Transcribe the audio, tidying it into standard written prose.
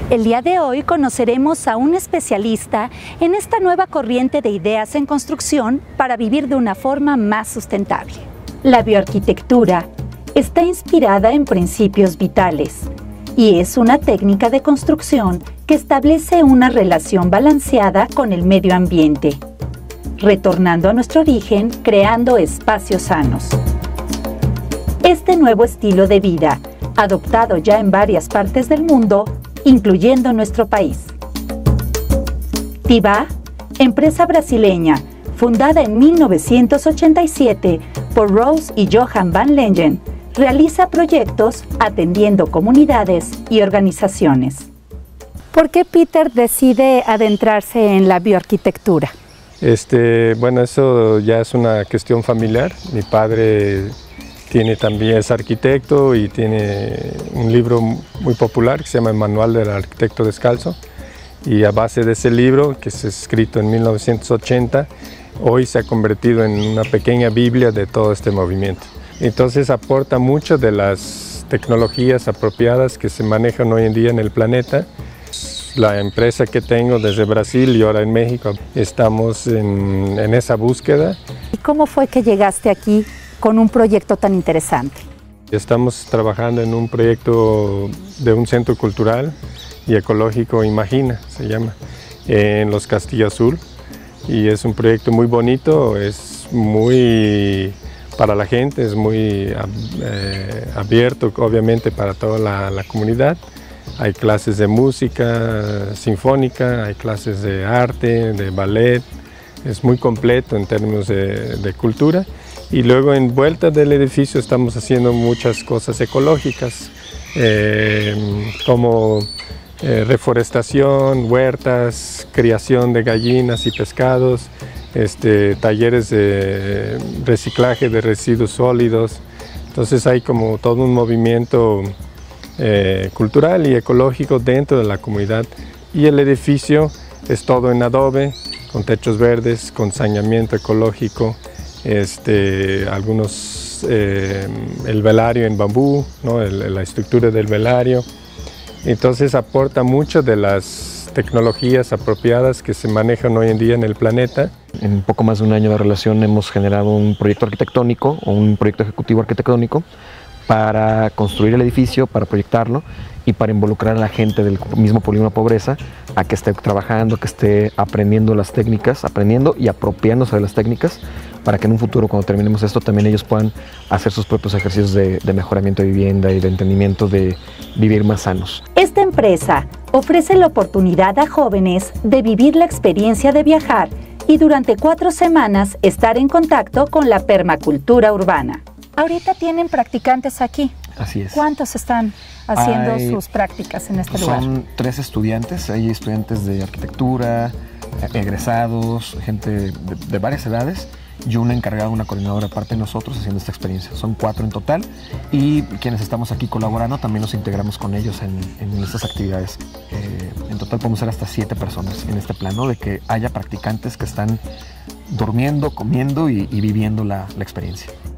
El día de hoy conoceremos a un especialista en esta nueva corriente de ideas en construcción para vivir de una forma más sustentable. La bioarquitectura está inspirada en principios vitales y es una técnica de construcción que establece una relación balanceada con el medio ambiente, retornando a nuestro origen, creando espacios sanos. Este nuevo estilo de vida, adoptado ya en varias partes del mundo, incluyendo nuestro país. Tivá, empresa brasileña, fundada en 1987 por Rose y Johan van Lengen, realiza proyectos atendiendo comunidades y organizaciones. ¿Por qué Peter decide adentrarse en la bioarquitectura? Bueno, eso ya es una cuestión familiar. Mi padre es arquitecto y tiene un libro muy popular que se llama El Manual del Arquitecto Descalzo, y a base de ese libro, que es escrito en 1980, hoy se ha convertido en una pequeña Biblia de todo este movimiento. Entonces aporta mucho de las tecnologías apropiadas que se manejan hoy en día en el planeta. La empresa que tengo desde Brasil y ahora en México, estamos en esa búsqueda. ¿Y cómo fue que llegaste aquí con un proyecto tan interesante? Estamos trabajando en un proyecto de un centro cultural y ecológico, Imagina, se llama, en Los Castillo Azul. Y es un proyecto muy bonito, es muy para la gente, es muy abierto, obviamente, para toda la comunidad. Hay clases de música sinfónica, hay clases de arte, de ballet. Es muy completo en términos de cultura. Y luego en vuelta del edificio estamos haciendo muchas cosas ecológicas, como reforestación, huertas, criación de gallinas y pescados, talleres de reciclaje de residuos sólidos. Entonces hay como todo un movimiento cultural y ecológico dentro de la comunidad, y el edificio es todo en adobe, con techos verdes, con saneamiento ecológico, el velario en bambú, ¿no? La estructura del velario. Entonces aporta mucho de las tecnologías apropiadas que se manejan hoy en día en el planeta. En poco más de un año de relación hemos generado un proyecto arquitectónico o un proyecto ejecutivo arquitectónico para construir el edificio, para proyectarlo y para involucrar a la gente del mismo polígono Pobreza a que esté trabajando, que esté aprendiendo las técnicas, aprendiendo y apropiándose de las técnicas, para que en un futuro, cuando terminemos esto, también ellos puedan hacer sus propios ejercicios de mejoramiento de vivienda y de entendimiento de vivir más sanos. Esta empresa ofrece la oportunidad a jóvenes de vivir la experiencia de viajar y durante 4 semanas estar en contacto con la permacultura urbana. Ahorita tienen practicantes aquí. Así es. ¿Cuántos están haciendo sus prácticas en este lugar? Son 3 estudiantes, hay estudiantes de arquitectura, egresados, gente de varias edades, y una encargada, una coordinadora aparte de nosotros haciendo esta experiencia. Son 4 en total, y quienes estamos aquí colaborando también nos integramos con ellos en estas actividades. En total podemos ser hasta 7 personas en este plano, de que haya practicantes que están durmiendo, comiendo y viviendo la experiencia.